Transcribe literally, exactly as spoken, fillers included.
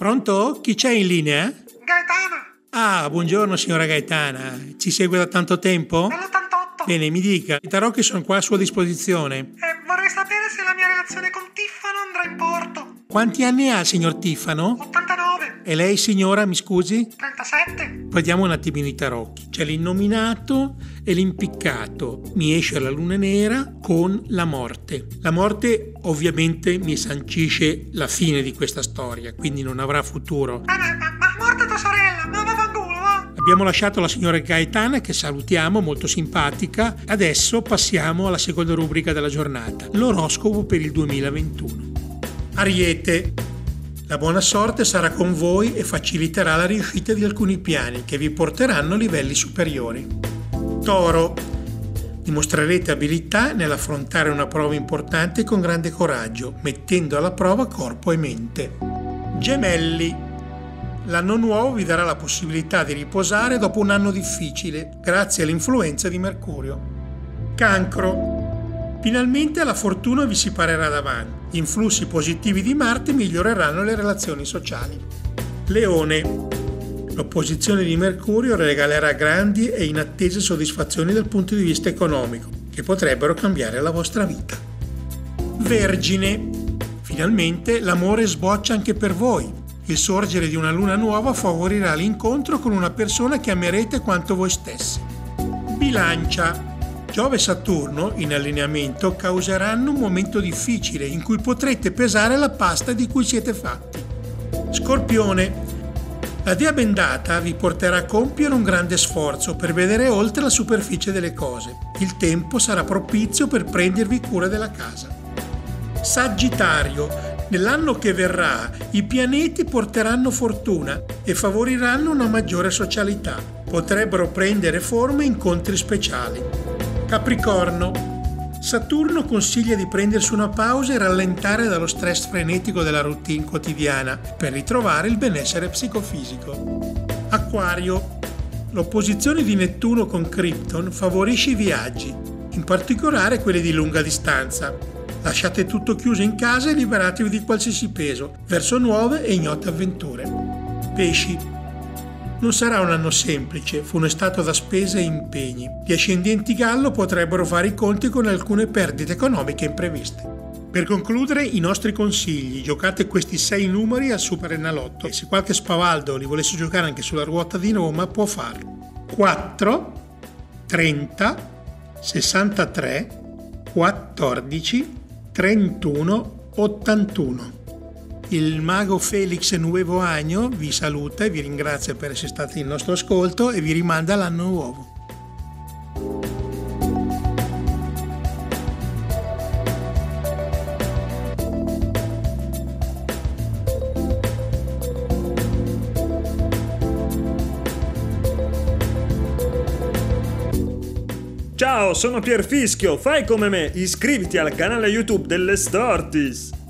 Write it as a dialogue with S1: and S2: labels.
S1: Pronto? Chi c'è in linea?
S2: Gaetana!
S1: Ah, buongiorno signora Gaetana. Ci segue da tanto tempo?
S2: Dall'ottantotto.
S1: Bene, mi dica. I tarocchi sono qua a sua disposizione.
S2: Eh, vorrei sapere se la mia relazione con Tiffano andrà in porto.
S1: Quanti anni ha, signor Tiffano?
S2: ottantanove.
S1: E lei, signora, mi scusi?
S2: trentasette.
S1: Vediamo un attimino i tarocchi. C'è l'innominato e l'impiccato. Mi esce la luna nera con la morte. La morte ovviamente mi sancisce la fine di questa storia, quindi non avrà futuro.
S2: Ma, ma, ma, ma morta tua sorella, ma va fanculo, va!
S1: Abbiamo lasciato la signora Gaetana, che salutiamo, molto simpatica. Adesso passiamo alla seconda rubrica della giornata, l'oroscopo per il duemilaventuno. Ariete. La buona sorte sarà con voi e faciliterà la riuscita di alcuni piani che vi porteranno a livelli superiori. Toro. Dimostrerete abilità nell'affrontare una prova importante con grande coraggio, mettendo alla prova corpo e mente. Gemelli. L'anno nuovo vi darà la possibilità di riposare dopo un anno difficile, grazie all'influenza di Mercurio. Cancro. Finalmente la fortuna vi si parerà davanti. Gli influssi positivi di Marte miglioreranno le relazioni sociali. Leone. L'opposizione di Mercurio regalerà grandi e inattese soddisfazioni dal punto di vista economico, che potrebbero cambiare la vostra vita. Vergine. Finalmente l'amore sboccia anche per voi. Il sorgere di una luna nuova favorirà l'incontro con una persona che amerete quanto voi stessi. Bilancia. Giove e Saturno, in allineamento, causeranno un momento difficile in cui potrete pesare la pasta di cui siete fatti. Scorpione. La Dea bendata vi porterà a compiere un grande sforzo per vedere oltre la superficie delle cose. Il tempo sarà propizio per prendervi cura della casa. Sagittario. Nell'anno che verrà, i pianeti porteranno fortuna e favoriranno una maggiore socialità. Potrebbero prendere forma incontri speciali. Capricorno. Saturno consiglia di prendersi una pausa e rallentare dallo stress frenetico della routine quotidiana per ritrovare il benessere psicofisico. Acquario. L'opposizione di Nettuno con Krypton favorisce i viaggi, in particolare quelli di lunga distanza. Lasciate tutto chiuso in casa e liberatevi di qualsiasi peso verso nuove e ignote avventure. Pesci. Non sarà un anno semplice, funestato da spese e impegni. Gli ascendenti Gallo potrebbero fare i conti con alcune perdite economiche impreviste. Per concludere, i nostri consigli: giocate questi sei numeri al Super Enalotto e se qualche spavaldo li volesse giocare anche sulla ruota di Roma può farlo. quattro, trenta, sessantatré, quattordici, trentuno, ottantuno. Il mago Felix Nuevo Agno vi saluta e vi ringrazia per essere stati in nostro ascolto e vi rimanda l'anno nuovo.
S3: Ciao, sono Pierfischio, fai come me, iscriviti al canale YouTube delle Stortis.